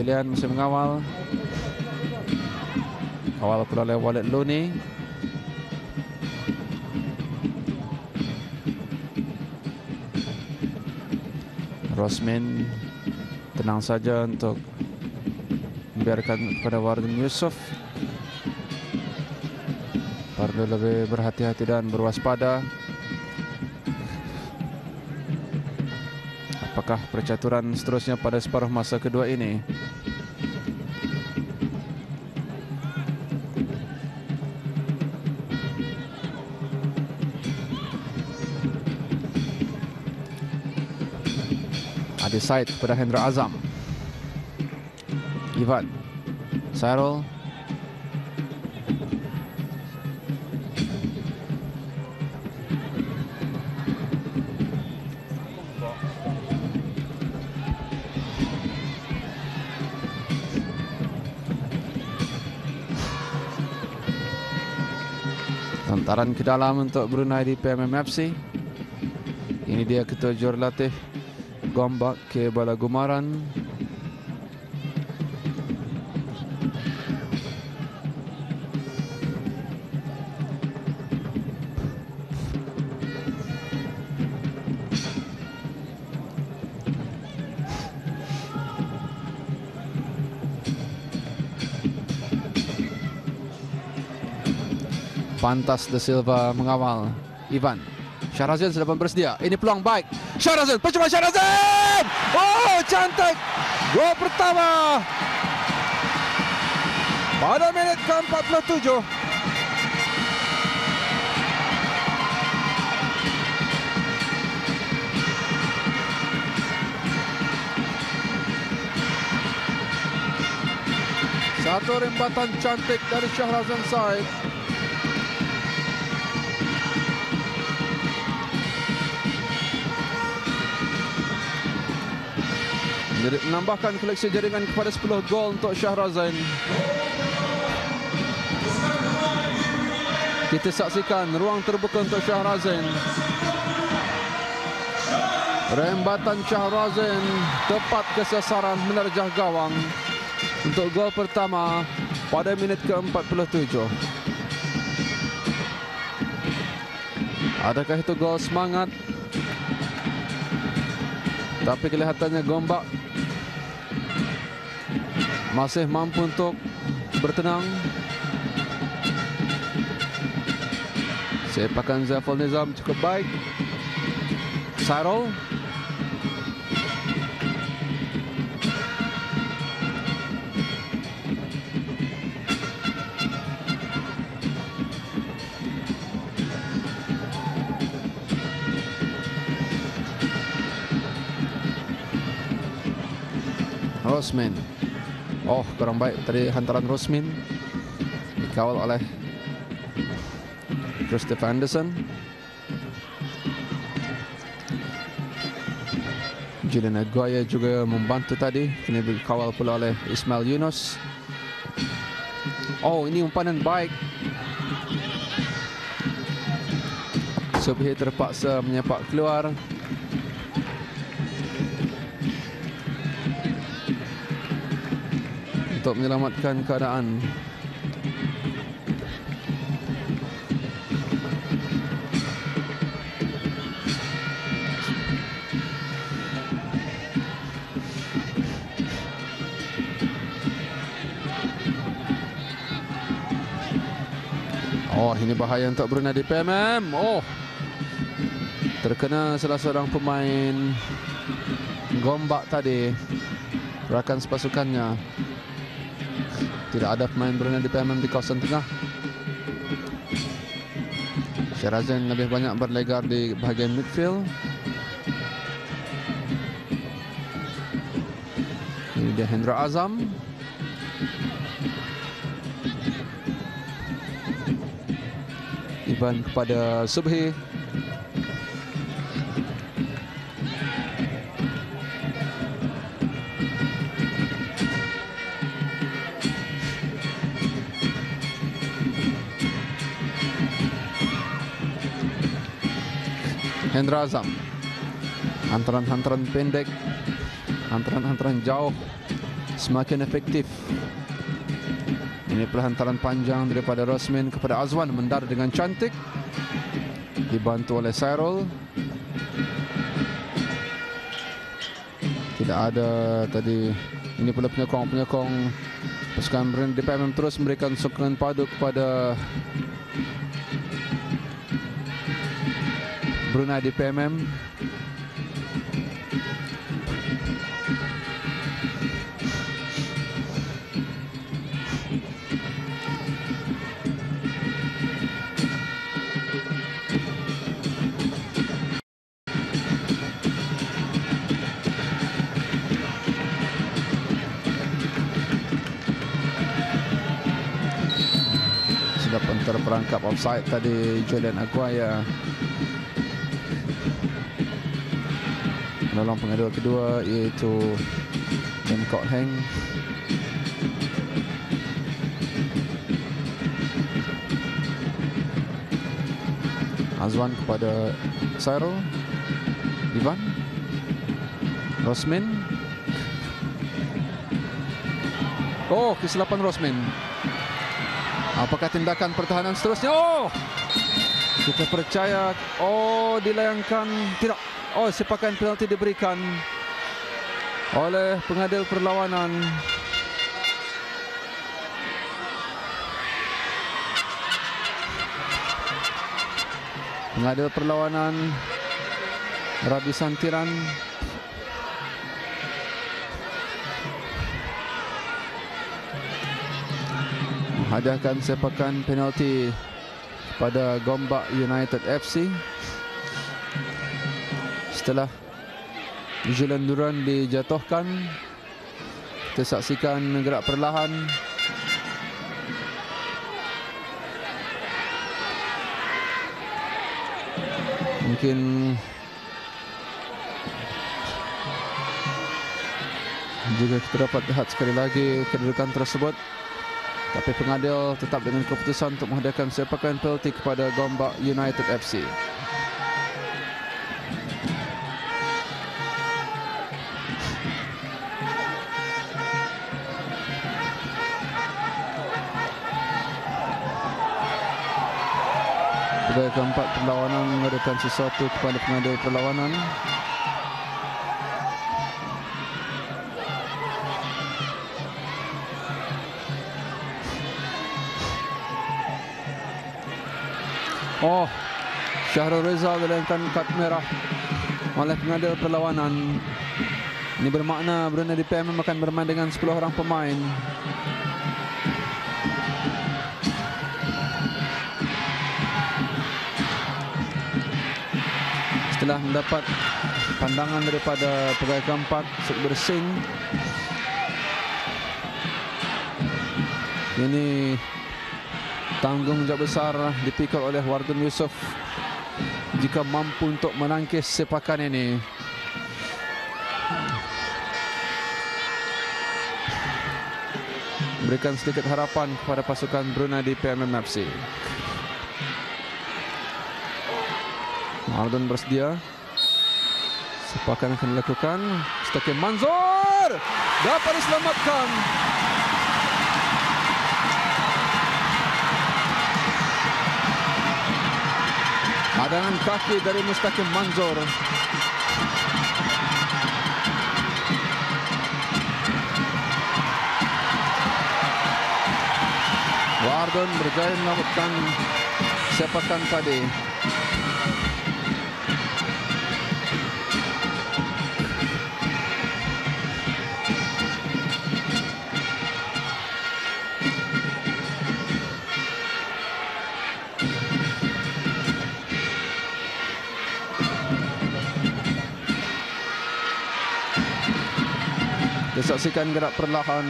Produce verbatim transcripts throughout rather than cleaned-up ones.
Willian masih mengawal. Kawal pula oleh Walid Looney. Rosmin tenang saja untuk membiarkan kepada Warden Yusof. Perlu lebih berhati-hati dan berwaspada. Apakah percaturan seterusnya pada separuh masa kedua ini? Adi Said kepada Hendra Azam. Ivan Cyril. Hantaran ke dalam untuk Brunei di P M M F C. Ini dia ketua jurulatih Gombak ke Bala Gumaran. Pantas De Silva mengawal. Ivan Shahrazin sudah bersedia. Ini peluang baik. Shahrazin, percuma Shahrazin. Oh, cantik. Gol pertama pada minit ke empat puluh tujuh. Satu rembatan cantik dari Shahrazin Said. Jadi menambahkan koleksi jaringan kepada sepuluh gol untuk Shahrazin. Kita saksikan ruang terbuka untuk Shahrazin. Rembatan Shahrazin tepat ke sasaran menerjah gawang untuk gol pertama pada minit ke empat puluh tujuh. Adakah itu gol semangat? Tapi kelihatannya Gombak masih mampu untuk bertenang. Sepakan Zaiful Nizam cukup baik. Cyril. Rosmin. Oh, kurang baik tadi hantaran Rosmin. Dikawal oleh Christopher Anderson. Julian Aguirre juga membantu tadi. Kini dikawal pula oleh Ismail Yunus. Oh, ini umpanan baik. Subhi terpaksa menyepak keluar. Untuk menyelamatkan keadaan. Oh, ini bahaya untuk Brunei di P M M. Oh, terkena salah seorang pemain Gombak tadi. Rakan sepasukannya. Tidak ada pemain Brunei di P M M di kawasan tengah. Shahrazin lebih banyak berlegar di bahagian midfield. Ini dia Hendra Azam. Ivan kepada Subhi. Hendra Azam. Hantaran-hantaran pendek, hantaran-hantaran jauh semakin efektif. Ini perhantaran panjang daripada Rosmin kepada Azwan, mendar dengan cantik, dibantu oleh Cyril. Tidak ada tadi. Ini pula penyokong-penyokong pasukan Brunei D P M M terus memberikan sokongan padu kepada Brunei D P M M. Terperangkap offside tadi Julian Aguaya. Penolong pengadil kedua iaitu Dan Kok Heng. Azwan kepada Cyril, Ivan, Rosmin. Oh, kesilapan Rosmin. Apakah tindakan pertahanan seterusnya? Oh, kita percaya. Oh, dilayangkan. Tidak. Oh, sepakan penalti diberikan oleh pengadil perlawanan. Pengadil perlawanan Rabi Santiran. Hadiahkan sepakan penalti pada Gombak United F C setelah Julian Duran dijatuhkan. Kita saksikan gerak perlahan mungkin juga kita dapat lihat sekali lagi kedudukan tersebut. Tapi pengadil tetap dengan keputusan untuk menghadiahkan sepakan penalti kepada Gombak United F C. Pegawai keempat perlawanan memberikan sesuatu kepada pengadil perlawanan. Oh, Syahrul Reza dilayangkan kad merah oleh pengadil perlawanan. Ini bermakna Brunei D P M M akan bermain dengan sepuluh orang pemain. Setelah mendapat pandangan daripada pegawai keempat untuk bersing, ini tanggungjawab besar dipikul oleh Wardun Yusof jika mampu untuk menangkis sepakan ini. Berikan sedikit harapan kepada pasukan Brunei D P M M F C. Wardun bersedia. Sepakan akan dilakukan. Mustaqim Manzur dapat diselamatkan. Hadangan kaki dari Mustaqim Manzur. Wardun berjaya menyelamatkan sepakan tadi. Saksikan gerak perlahan.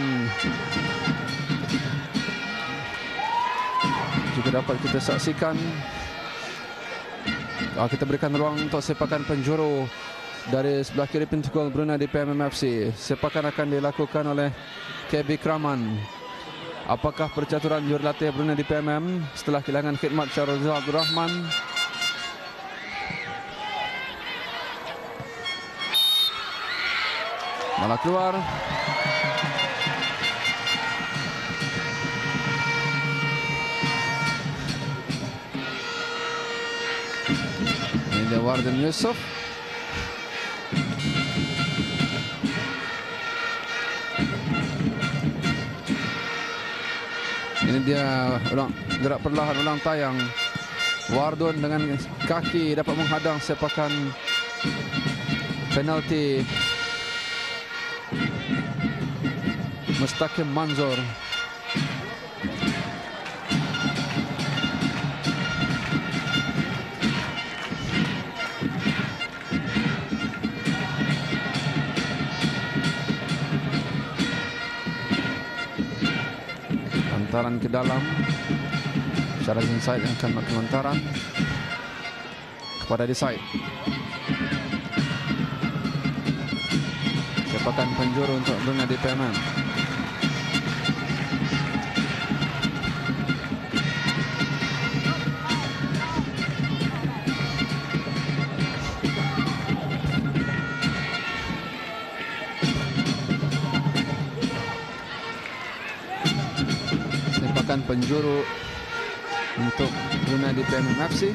Juga dapat kita saksikan. Ah, kita berikan ruang untuk sepakan penjuru dari sebelah kiri pintu gol Brunei D P M M F C. Sepakan akan dilakukan oleh K B Kraman. Apakah percaturan jurulatih Brunei D P M M setelah kehilangan khidmat Syahrul Abdul Rahman? Malah keluar. dia Warden Yusof. Ini dia ulang gerak perlahan ulang tayang. Wardon dengan kaki dapat menghadang sepakan penalti Mustaqim Manzur. Lantaran ke dalam. Syarajin Said yang akan melakukan lantaran kepada Desaid. Sepakan penjuru untuk Brunei D P M M. Sepakan penjuru untuk Brunei D P M M F C.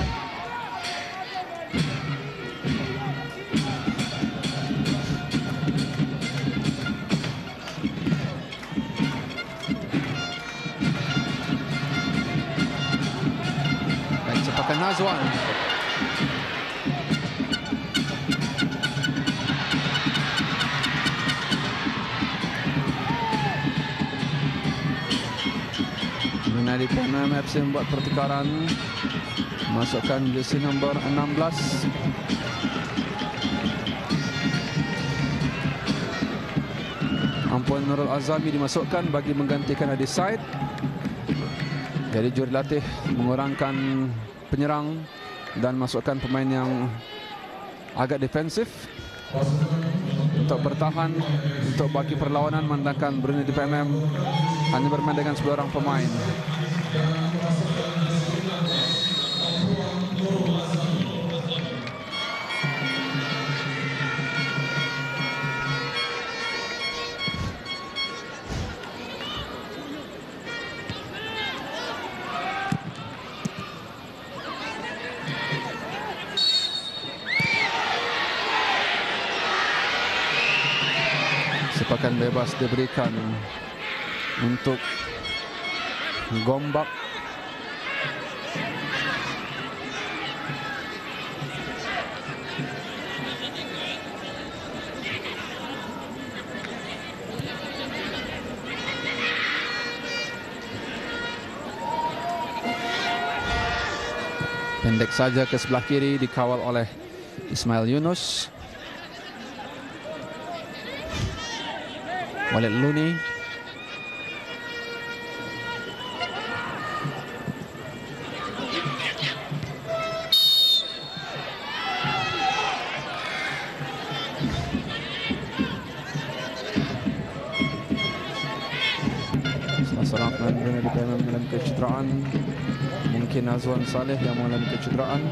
Dan sepakan Nazwan. Brunei D P M M F C membuat pertukaran, masukkan jersey nombor enam belas. Ampuan Nurul Azami dimasukkan bagi menggantikan Adi Said. Jadi jurulatih mengurangkan penyerang dan masukkan pemain yang agak defensif untuk bertahan, untuk bagi perlawanan, memandangkan Brunei D P M M hanya bermain dengan sepuluh orang pemain. Sepakan bebas diberikan untuk Gombak. Pendek saja ke sebelah kiri, dikawal oleh Ismail Yunus. Walid Luni. Salah seorang pemain Brunei D P M M mengalami kecederaan. Mungkin Azwan Saleh yang mengalami kecederaan.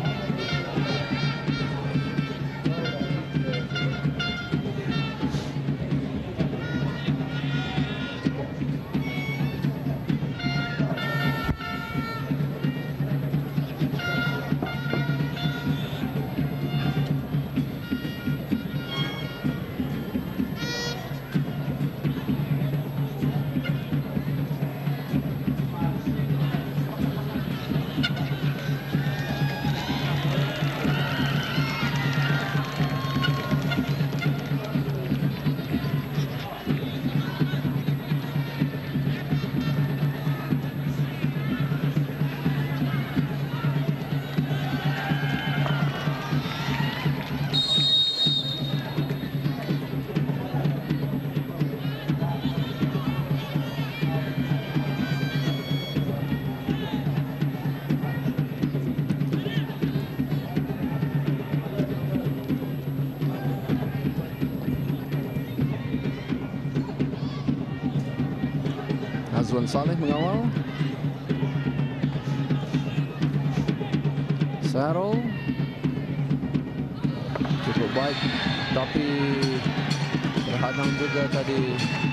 Azwan Saleh mengawal. Sarul cukup baik, tapi terhadang juga tadi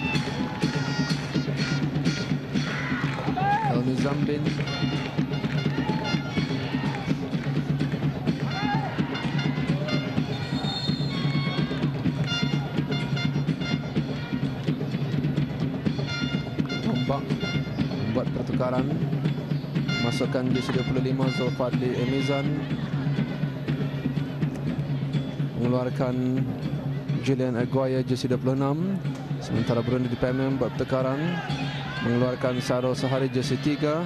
Helmi Zambin. buat pertukaran. Masukkan jersey dua puluh lima Zulfadli Emizan, mengeluarkan Julian Aguirre jersey dua puluh enam. Sementara Brunei di P M M buat pertukaran, mengeluarkan Sarul Sahari jersey tiga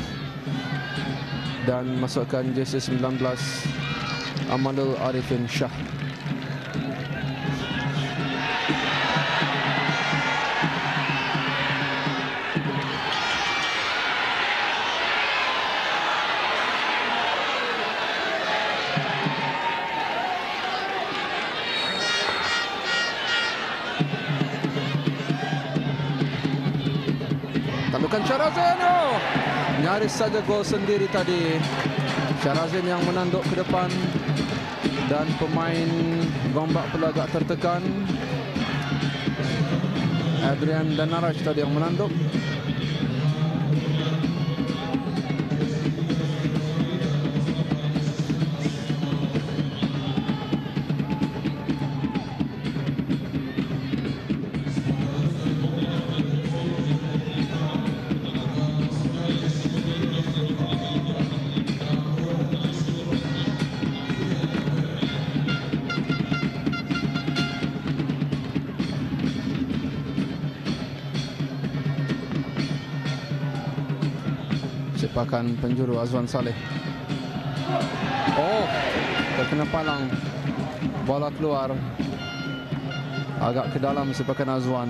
dan masukkan jersey sembilan belas Amalul Arifin Shah. Tandukan Syahrazin, oh, nyaris saja gol sendiri tadi. Syahrazin yang menanduk ke depan dan pemain Gombak pula agak tertekan. Adrian dan Naraj tadi yang menanduk. Sepakan penjuru Azwan Saleh. Oh, terkena palang. Bola keluar agak ke dalam sepakan Azwan.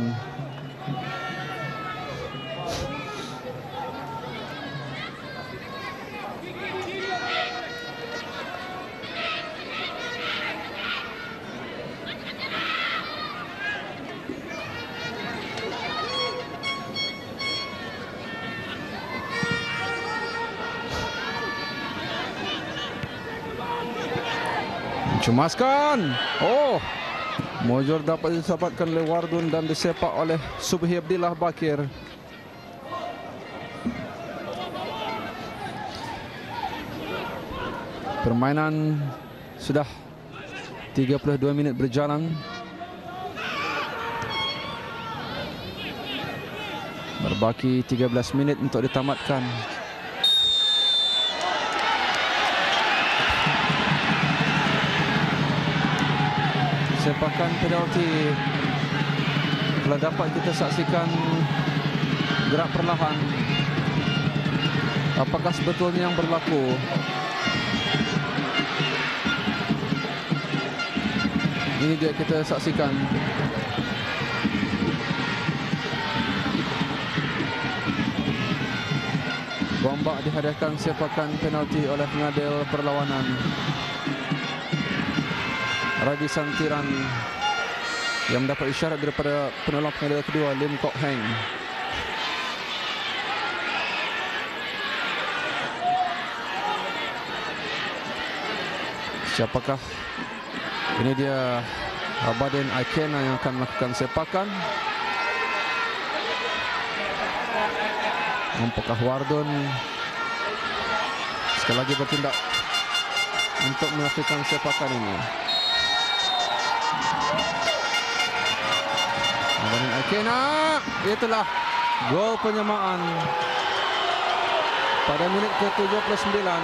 Cemaskan. Oh, Mojor dapat diselamatkan oleh Wardun dan disepak oleh Subhi Abdillah Bakir. Permainan sudah tiga puluh dua minit berjalan. Berbaki tiga belas minit untuk ditamatkan. Sepakan penalti telah dapat kita saksikan gerak perlahan. Apakah sebetulnya yang berlaku? Ini dia kita saksikan. Gombak dihadiahkan sepakan penalti oleh pengadil perlawanan Raji Santiran yang mendapat isyarat daripada penolong pengadil kedua Lim Kok Heng. Siapakah? Ini dia Abadin Aikena yang akan melakukan sepakan. Apakah Wardun sekali lagi bertindak untuk melakukan sepakan ini? Abadin Aikena, itulah gol penyamaan pada minit ke tujuh puluh sembilan.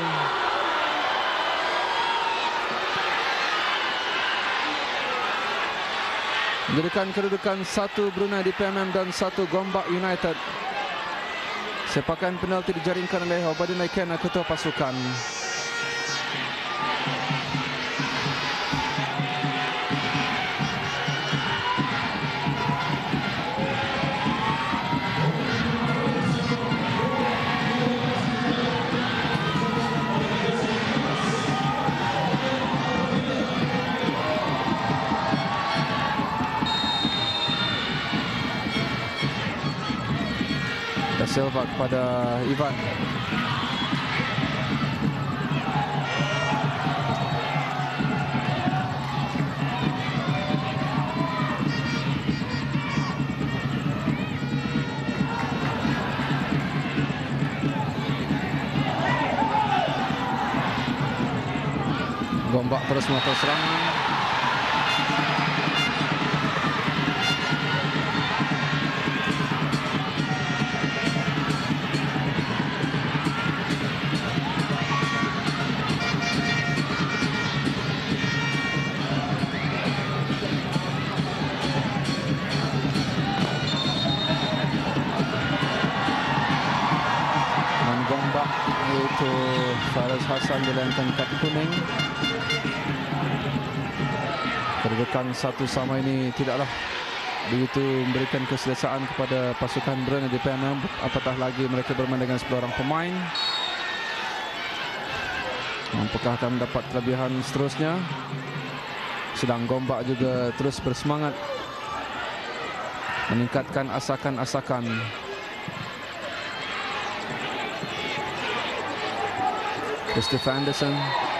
Menjadikan kedudukan satu Brunei di P M M dan satu Gombak United. Sepakan penalti dijaringkan oleh Abadin Aikena, ketua pasukan. Silva kepada Ivan. Gombak terus melakukan serangan. gombak, iaitu Faraz Hassan dilayangkan kad kuning. Kedudukan satu sama ini tidaklah begitu memberikan keselesaan kepada pasukan Brunei di P M M, apatah lagi mereka bermain dengan sepuluh orang pemain. Apakah akan mendapat kelebihan seterusnya? Sedang gombak juga terus bersemangat meningkatkan asakan-asakan. Christopher Anderson.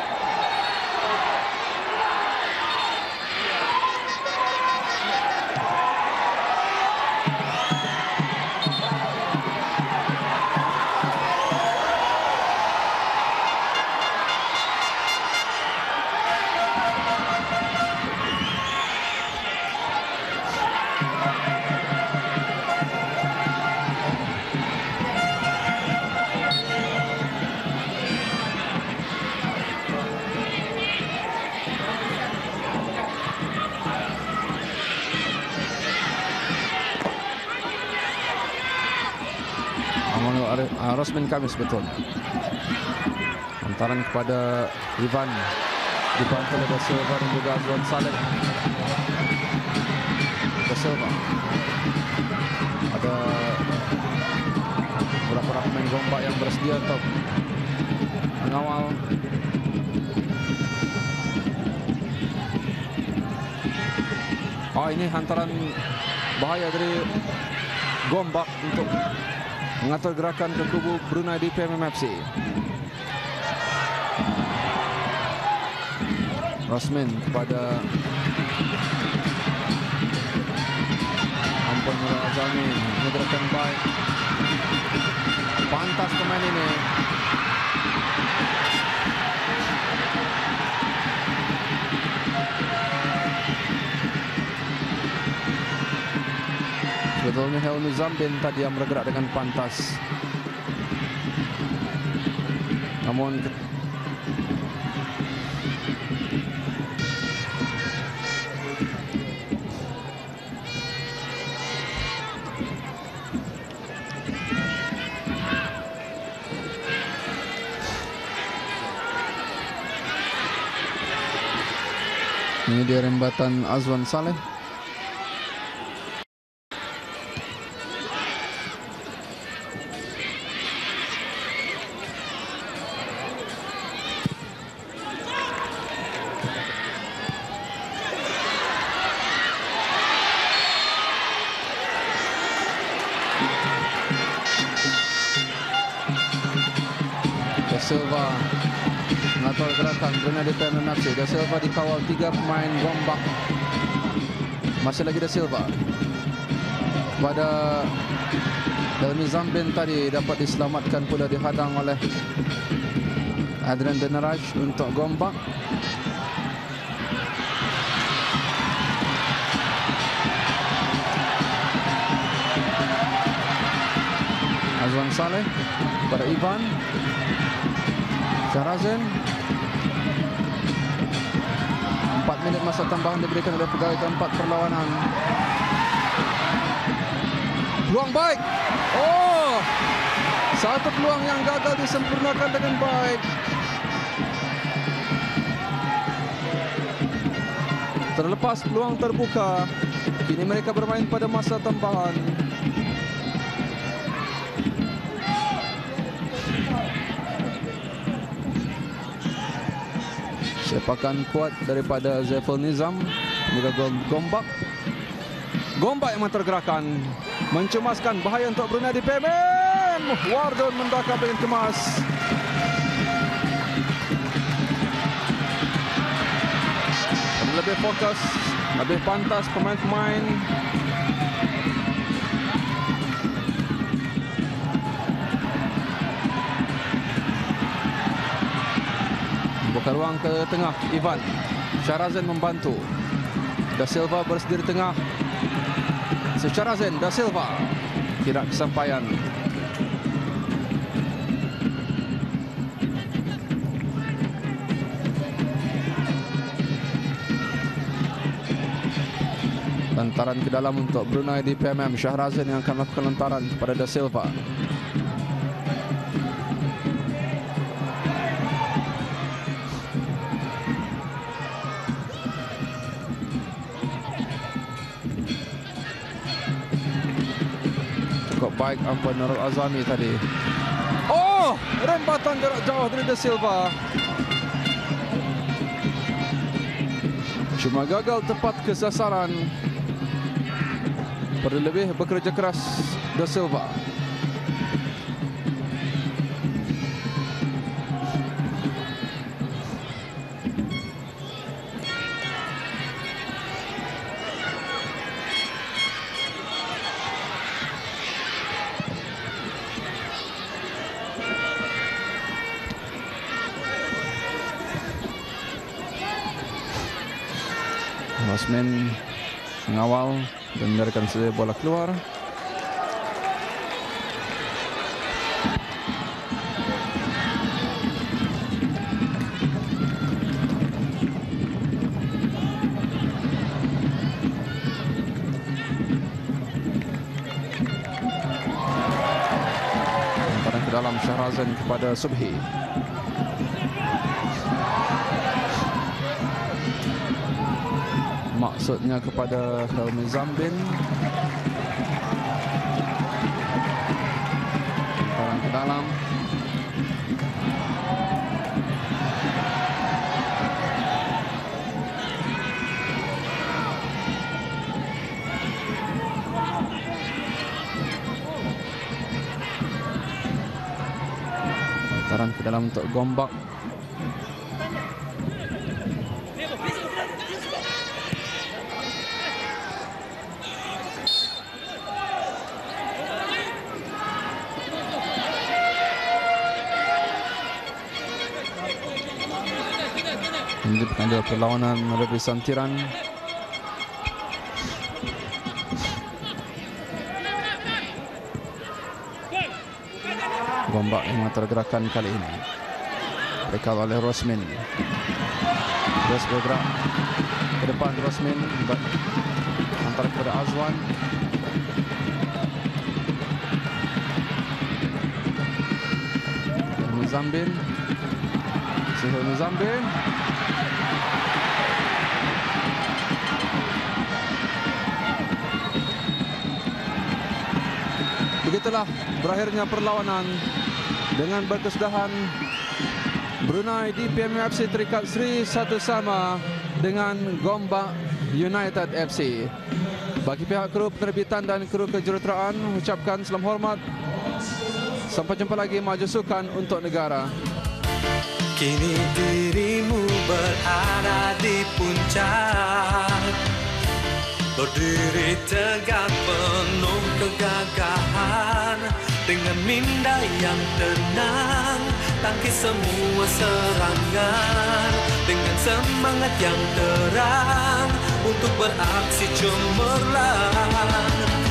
Rosman Kamis betul. Hantaran kepada Ivan dibantu oleh Da Silva dan juga Azwan Saleh. Da Silva. Ada beberapa pemain gombak yang bersedia untuk mengawal. Oh, ini hantaran bahaya dari gombak untuk mengatur gerakan ke kubu Brunei di P M M F C. Rosman kepada Ampun Nur Azami, gerakan baik. Pantas pemain ini. Sebetulnya Helmi Zambin tadi yang bergerak dengan pantas. Namun ini dia rembatan Azwan Saleh. Silva mengatur gerakan Brunei di P M M F C. Da Silva dikawal tiga pemain gombak. Masih lagi Da Silva. Pada Helmi Zambin tadi dapat diselamatkan pula, dihadang oleh Adrian Denaraj untuk gombak. Azwan Saleh pada Ivan. Syahrazin. Empat minit masa tambahan diberikan oleh pegawai keempat perlawanan. Peluang baik. Oh, satu peluang yang gagal disempurnakan dengan baik. Terlepas peluang terbuka, kini mereka bermain pada masa tambahan. Sepakan kuat daripada Zaiful Nizam, juga gombak. Gombak yang mentergerakan, mencemaskan, bahaya untuk Brunei di P M M. Wardon mendakar dengan kemas. Lebih fokus, lebih pantas pemain-pemain. Buka ruang ke tengah, Ivan. Syahrazin membantu. Da Silva bersedia di tengah. Syahrazin, Da Silva. Tidak kesampaian. Lantaran ke dalam untuk Brunei di P M M. Syahrazin yang akan melakukan lantaran kepada Da Silva. baik ampun Nurul Azami tadi. Oh, rembatan jarak jauh dari De Silva. Cuma gagal tepat ke sasaran. Perlu lebih bekerja keras De Silva. Rosman mengawal dan membiarkan saja bola keluar. Lemparan ke dalam Syahrazan kepada Subhi. Maksudnya kepada Helmi Zambin. Lemparan ke dalam. Lemparan ke dalam untuk Gombak. Melanjutkan dia perlawanan melalui santiran. Gombak yang tergerakan kali ini dikawal oleh Rosman. Terus bergerak ke depan Rosman antara kepada Azwan. Zambin. Sihir Zambin. Begitulah berakhirnya perlawanan dengan berkesudahan Brunei di P M M F C terikat seri satu sama dengan Gombak United F C. Bagi pihak kru penerbitan dan kru kejuruteraan ucapkan salam hormat. Sampai jumpa lagi maju sukan untuk negara. Kini dirimu berada di puncak, berdiri tegak penuh kegagahan. Dengan minda yang tenang, tangkis semua serangan. Dengan semangat yang terang, untuk beraksi cemerlang.